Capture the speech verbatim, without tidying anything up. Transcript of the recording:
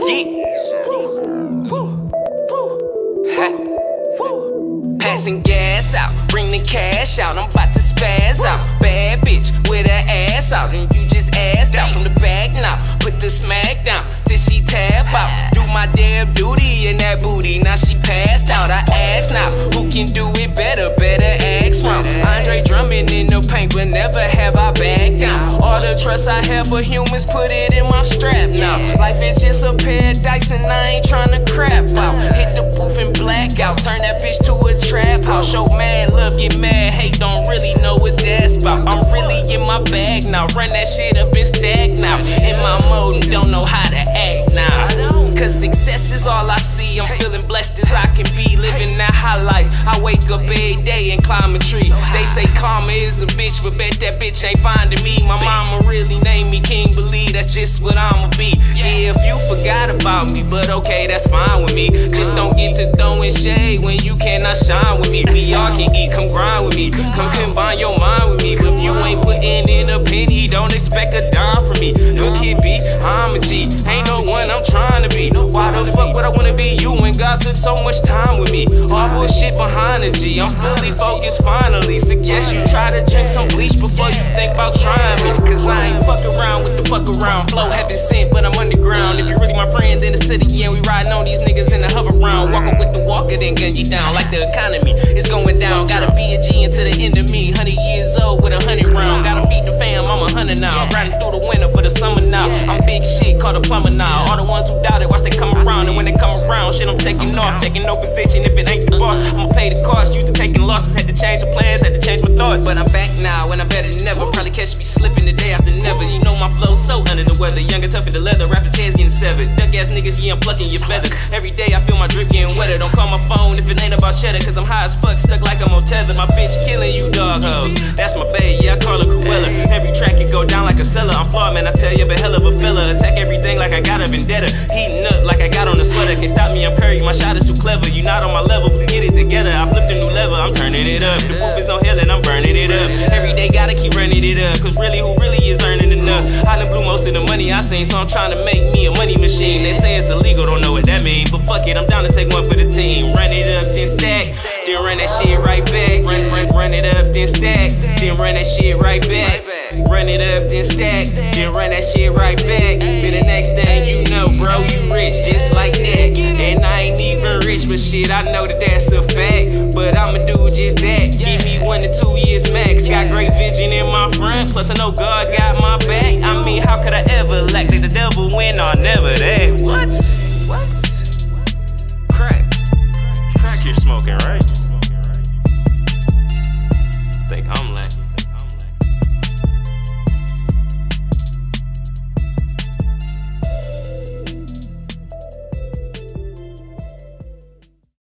Passing gas out, bring the cash out. I'm about to spaz out. Bad bitch with her ass out, and you just assed out from the back now. Put the smack down till she tap out. Do my damn duty in that booty. Now she passed out. I ask now, who can do it better? Better ask from Andre Drummond in the paint, but never have I backed down. All the trust I have for humans, put it in my strap now. Life is just a pair of dice, and I ain't tryna crap out. Hit the booth and black out, turn that bitch to a trap house. Show mad love, get mad hate, don't really know what that's about. I'm really in my bag now, run that shit up and stack now. In my mode and don't know how to act now. Cause success is all I see, I'm feeling blessed as I can be. Living that high life, I wake up every day and climb a tree. They say karma is a bitch, but bet that bitch ain't finding me. My mama really named me King Believe, that's just what I'ma be. Yeah, if you forgot about me, but okay, that's fine with me. Just don't get to throwing shade when you cannot shine with me. We all can eat, come grind with me. Come combine your mind with me. If you ain't putting in a penny, don't expect a dime from me. Look here, B, I'm a G. Ain't no one I'm trying to be. Why the fuck would I wanna be you when God took so much time with me? All bullshit behind the G, I'm fully focused finally. Suggest you try to drink some bleach before you think about trying me. Cause I ain't fuck around with the fuck around. Flow heaven sent, but I'm underground. If you really my friend, then it's to the end. We riding on these niggas in the hover round. Walking with the walker, then gun you down like the economy. It's going down, gotta be a G until the end of me. Hundred years old with a hundred round. Gotta feed the fam, I'm a hundred now. Riding through the winter for the summer now. I'm big shit, called a plumber now. All the ones who doubted, watch they come around. And when they come around, shit, I'm taking off. Taking no position if it ain't the boss. I'ma pay the cost, used to taking losses. Had to change the plans, had to change my thoughts. But I'm back now, and I better never. Probably catch me slipping the day after never. You know my flow so under the weather. Younger, tougher the leather, rappers' heads getting severed. Duck ass niggas, yeah, I'm plucking your feathers. Every day I feel my drip getting wetter. Don't call my phone if it ain't about cheddar, cause I'm high as fuck, stuck like I'm on tether. My bitch killing you dog hoes. That's my bae, yeah, I call her Cruella. Every track it go down like a cellar. I'm flawed, man, I tell you, but hell of a fella. Attack everything like I got a vendetta. Heating up like I got on a sweater. Can't stop me, I'm Curry, my shot is too clever. You not on my level, please get it together. I flipped a new level, I'm turning it up. The booth is on hell and I'm burning it up. Every day gotta keep running it up, cause really, who really is earning enough? I done blew most of the money I seen, so I'm trying to make me a money machine. They say it's illegal, don't know what that mean, but fuck it, I'm down to take one for the team. Run it up, then stack, then run that shit right back. Run, run, run it up, then stack, then run that shit right back. Run it up, then stack, then run that shit right back. Then the next thing you know, bro, you rich just like that. And I ain't even rich, but shit, I know that that's a fact. But I'ma do just that, give me one to two years max. Got great vision in my front, plus I know God got my back. I mean, how could I ever lack? Did the devil win or never that? What? What?